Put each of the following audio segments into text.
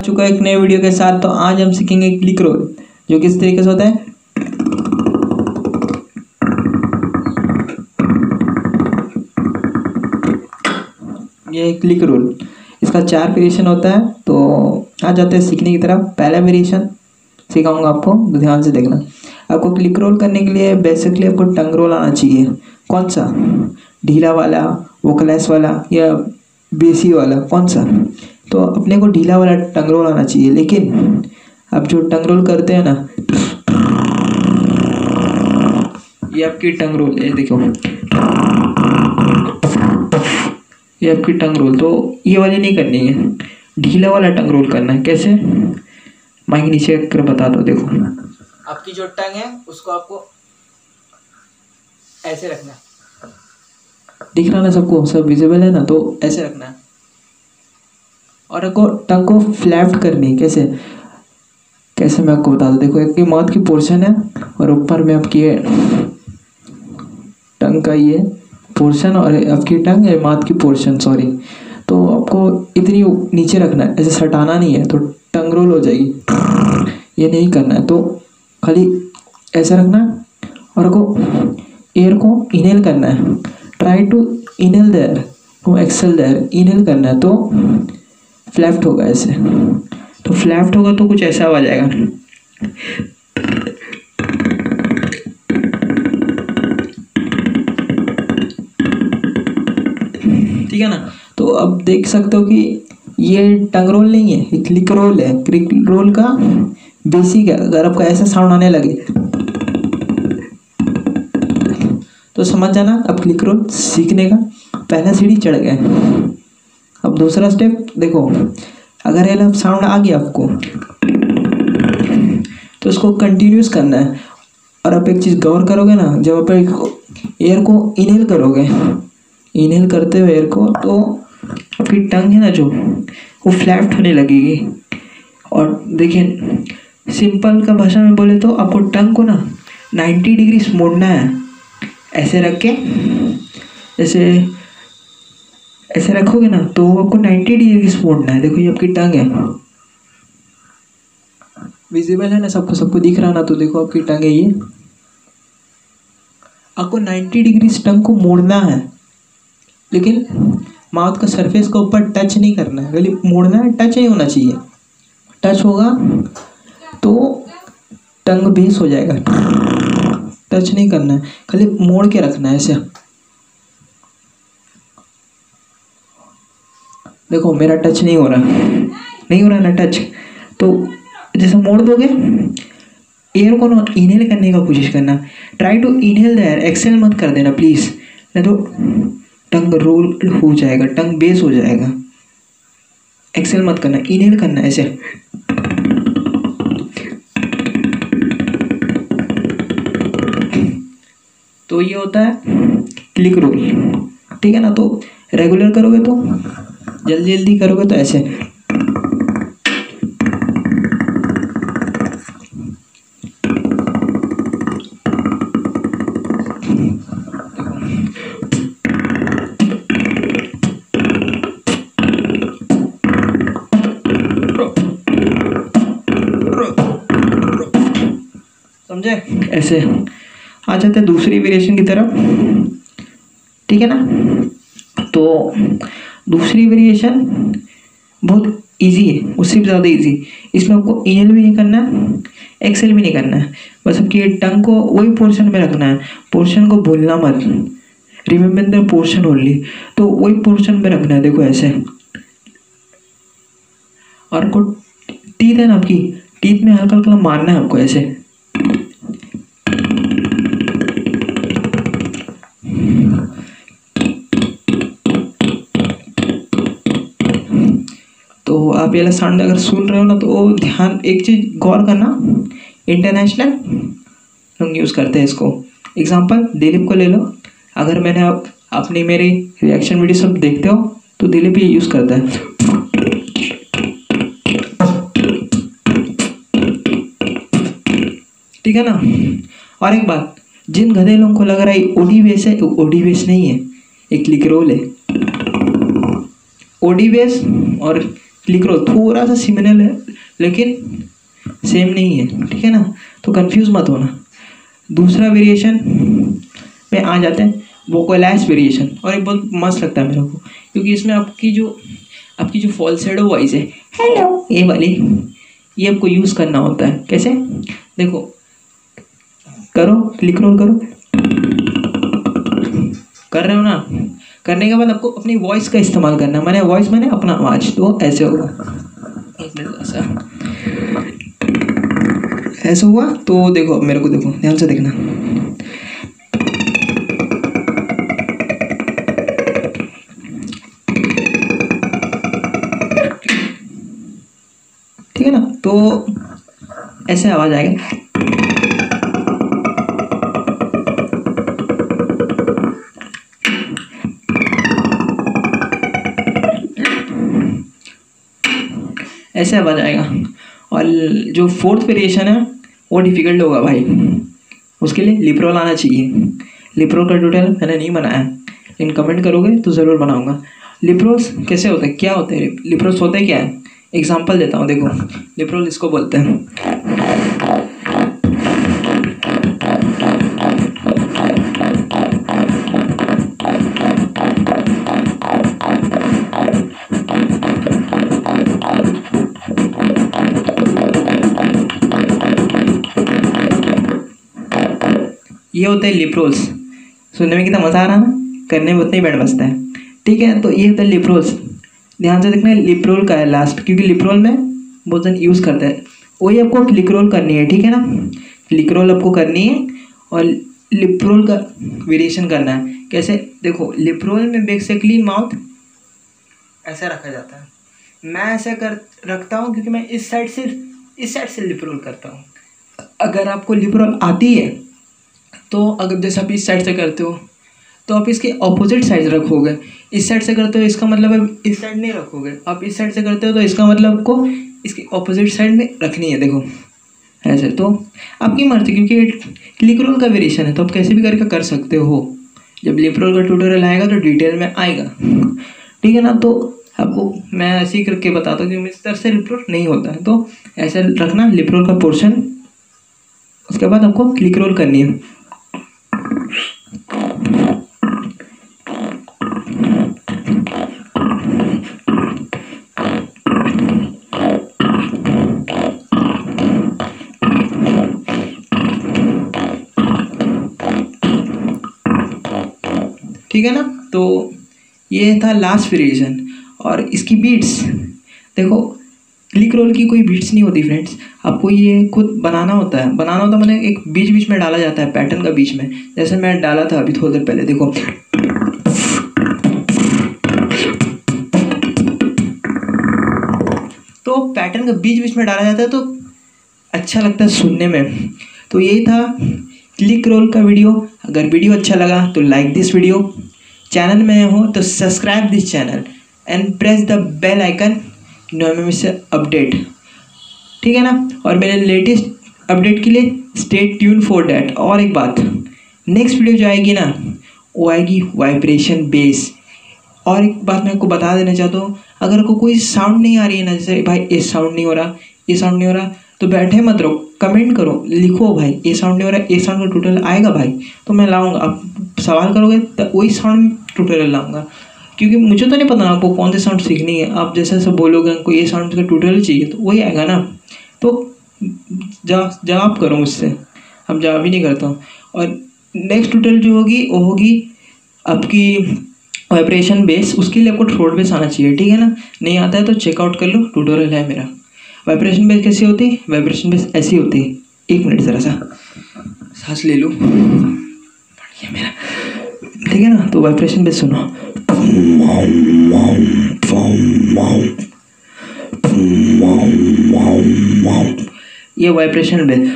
चुका है एक नए वीडियो के साथ। तो आज हम सीखेंगे क्लिक रोल, जो किस तरीके से होता है। ये क्लिक रोल, इसका 4 वेरिएशन होता है। तो आ जाते हैं सीखने की तरफ। पहला वेरिएशन सिखाऊंगा आपको, तो ध्यान से देखना। आपको क्लिक रोल करने के लिए बेसिकली आपको टंग रोल आना चाहिए। कौन सा, ढीला वाला, वोकलाइज वाला या बेसी वाला, कौन सा? तो अपने को ढीला वाला टंग रोल आना चाहिए। लेकिन अब जो टंग रोल करते हैं ना, ये आपकी टंग रोल, ये देखो, ये आपकी टंग रोल। तो ये वाली नहीं करनी है, ढीला वाला टंग रोल करना है। कैसे? माइक नीचे कर बता दो। देखो, आपकी जो टंग है उसको आपको ऐसे रखना है। दिख रहा ना सबको, सब विजिबल है ना? तो ऐसे रखना है और आपको टंग को फ्लैप्ट करनी है। कैसे कैसे मैं आपको बता दूं। देखो, एक माउथ की पोर्शन है और ऊपर में आपकी टंग का ये पोर्शन और आपकी टंग है माउथ की पोर्शन, सॉरी। तो आपको इतनी नीचे रखना है, ऐसे सटाना नहीं है, तो टंग रोल हो जाएगी। ये नहीं करना है, तो खाली ऐसे रखना है और आपको एयर को इनहेल करना है। Try to inhale there to exhale there, inhale करना है। तो फ्लैप्ट होगा ऐसे, तो फ्लैप्ट होगा तो कुछ ऐसा आ जाएगा। ठीक है ना? तो अब देख सकते हो कि ये टंग रोल नहीं है, ये क्लिक रोल है। क्लिक रोल का बेसिक है। अगर आपको ऐसा साउंड आने लगे तो समझ जाना अब क्लिक रोल सीखने का पहला सीढ़ी चढ़ गया। अब दूसरा स्टेप देखो, अगर ये साउंड आ गया आपको तो उसको कंटिन्यूस करना है। और आप एक चीज़ गौर करोगे ना, जब आप एयर को इनहेल करोगे, इनहेल करते हुए एयर को, तो आपकी टंग है ना जो, वो फ्लैप्ट होने लगेगी। और देखिए, सिंपल का भाषा में बोले तो आपको टंग को ना 90 डिग्री मोड़ना है। ऐसे रख के, ऐसे रखोगे ना तो आपको 90 डिग्री मोड़ना है। देखो, ये आपकी टंग है, विजिबल है ना सबको, सबको दिख रहा ना? तो देखो, आपकी टंग है ये। आपको 90 डिग्री टंग को मोड़ना है, लेकिन माउथ का सरफेस का ऊपर टच नहीं करना है, खाली मोड़ना है। टच नहीं होना चाहिए, टच होगा तो टंग बेस हो जाएगा। टच नहीं करना है, खाली मोड़ के रखना है ऐसे। देखो, मेरा टच नहीं हो रहा, नहीं हो रहा ना टच। तो जैसे मोड़ दोगे, एयर को ना इनहेल करने का कोशिश करना। Try to inhale the air, exhale मत कर देना प्लीज़, नहीं तो टंग रोल हो जाएगा, टंग बेस हो जाएगा। एक्सेल मत करना, इनहेल करना ऐसे। तो ये होता है क्लिक रोल, ठीक है ना? तो रेगुलर करोगे तो, जल्दी जल्दी करोगे तो ऐसे। समझे? ऐसे आ जाते हैं दूसरी वेरिएशन की तरफ, ठीक है ना? तो दूसरी वेरिएशन बहुत इजी है, उससे भी ज़्यादा इजी। इसमें आपको इनहेल भी नहीं करना है, एक्सेल भी नहीं करना है। बस आपकी टंग को वही पोर्शन में रखना है, पोर्शन को भूलना मत। रिमेंबर द पोर्शन ओनली, तो वही पोर्शन में रखना है। देखो ऐसे। और आपको टीथ है ना, आपकी टीथ में हल्का हल्का मारना है आपको ऐसे। तो आप ये साउंड अगर सुन रहे हो ना, तो ध्यान, एक चीज़ गौर करना, इंटरनेशनल लोग यूज़ करते हैं इसको। एग्जांपल दिलीप को ले लो। अगर मैंने अपनी मेरी रिएक्शन वीडियो सब देखते हो तो दिलीप ये यूज़ करता है। ठीक है ना? और एक बात, जिन गधे लोगों को लग रहा है ओडी बेस है, ओडी बेस नहीं है, एक क्लिक रोल है। ओडी बेस और क्लिक रोल थोड़ा सा सिमिलर है लेकिन सेम नहीं है, ठीक है ना, तो कंफ्यूज मत होना। दूसरा वेरिएशन में आ जाते हैं वोकलाइज वेरिएशन, और एक बहुत मस्त लगता है मेरे को क्योंकि इसमें आपकी जो फॉल्सेडो वॉइस है हेलो ये वाली, ये आपको यूज़ करना होता है। कैसे, देखो करो, क्लिक रोल करो, कर रहे हो ना, करने के बाद आपको अपनी वॉइस का इस्तेमाल करना है। मैंने वॉइस मैंने अपना आवाज़, तो ऐसे होगा, एक मिनट ऐसा हुआ। तो देखो मेरे को, देखो ध्यान से देखना, ठीक है ना, तो ऐसे आवाज़ आएगा। ऐसे आवाज़ आएगा। और जो फोर्थ वेरिएशन है वो डिफ़िकल्ट होगा भाई, उसके लिए लिप्रोल आना चाहिए। लिप्रोल का ट्यूटोरियल मैंने नहीं बनाया, लेकिन कमेंट करोगे तो ज़रूर बनाऊंगा। लिप्रोल्स कैसे होते हैं, क्या होते हैं लिप्रोल्स, होते क्या है, एग्जांपल देता हूँ। देखो लिप्रोल इसको बोलते हैं, ये होते हैं लिप्रोल्स। सुनने में कितना मज़ा आ रहा है ना, करने में उतना ही बैंड बजता है, ठीक है। तो ये होता है लिप्रोल्स, ध्यान से देखना लिप्रोल का है लास्ट, क्योंकि लिप्रोल में बहुत जन यूज़ करते हैं। वही आपको क्लिक रोल करनी है, ठीक है ना, क्लिक रोल आपको करनी है और लिप्रोल का वेरिएशन करना है। कैसे, देखो लिप्रोल में बेसिकली माउथ ऐसे रखा जाता है, मैं ऐसे कर रखता हूँ क्योंकि मैं इस साइड से लिप्रोल करता हूँ। अगर आपको लिप्रोल आती है तो अगर जैसे आप इस साइड से करते हो तो आप इसके ऑपोजिट साइड रखोगे। इस साइड से करते हो इसका मतलब आप इस साइड नहीं रखोगे, आप इस साइड से करते हो तो इसका मतलब आपको इसकी ऑपोजिट साइड में रखनी है। देखो ऐसे, तो आपकी मर्जी, क्योंकि क्लिक रोल का वेरिएशन है तो आप कैसे भी करके कर सकते हो। जब लिप रोल का ट्यूटोरियल आएगा तो डिटेल में आएगा, ठीक है ना। तो आपको मैं ऐसे ही करके बताता हूँ कि इस तरह से लिप रोल नहीं होता है, तो ऐसे रखना लिप रोल का पोर्शन, उसके बाद आपको क्लिक रोल करनी है। ठीक है ना, तो ये था लास्ट वेरिएशन। और इसकी बीट्स देखो, क्लिक रोल की कोई बीट्स नहीं होती फ्रेंड्स, आपको ये खुद बनाना होता है। मैंने एक बीच बीच में डाला जाता है, पैटर्न का बीच में, जैसे मैं डाला था अभी थोड़ी देर पहले। देखो तो पैटर्न का बीच बीच में डाला जाता है तो अच्छा लगता है सुनने में। तो यही था क्लिक रोल का वीडियो। अगर वीडियो अच्छा लगा तो लाइक दिस वीडियो, चैनल में हो तो subscribe this channel and press the bell icon normal से अपडेट, ठीक है ना। और मेरे लेटेस्ट अपडेट के लिए स्टे ट्यून फॉर डैट। और एक बात, नेक्स्ट वीडियो जो आएगी ना वो आएगी वाइब्रेशन बेस। और एक बात मैं आपको बता देना चाहता हूँ, अगर आपको कोई साउंड नहीं आ रही है ना, जैसे भाई ये साउंड नहीं हो रहा, ये साउंड नहीं हो रहा, तो बैठे मत रहो, कमेंट करो, लिखो भाई ये साउंड नहीं हो रहा, ये साउंड का ट्यूटोरियल आएगा भाई, तो मैं लाऊंगा। आप सवाल करोगे तो वही साउंड ट्यूटोरियल लाऊंगा, क्योंकि मुझे तो नहीं पता आपको कौन सी साउंड सीखनी है। आप जैसे सब बोलोगे हमको ये साउंड का ट्यूटोरियल चाहिए तो वही आएगा ना। तो जवाब करो मुझसे, अब जवाब ही नहीं करता हूँ। और नेक्स्ट ट्यूटोरियल जो होगी वो होगी आपकी वाइब्रेशन बेस, उसके लिए आपको थ्रोट बेस आना चाहिए, ठीक है ना। नहीं आता है तो चेकआउट कर लो, ट्यूटोरियल है मेरा। वाइब्रेशन बेस कैसी होती है, वाइब्रेशन बेस ऐसी होती है, एक मिनट ज़रा सा सांस ले लो मेरा, ठीक है ना। तो वाइब्रेशन बेस सुनो, ये वाइब्रेशन बेस,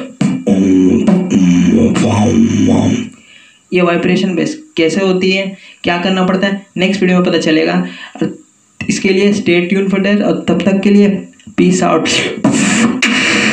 ये वाइब्रेशन बेस कैसे होती है, क्या करना पड़ता है, नेक्स्ट वीडियो में पता चलेगा। इसके लिए स्टे ट्यून फॉर दैट, और तब तक के लिए पीस आउट।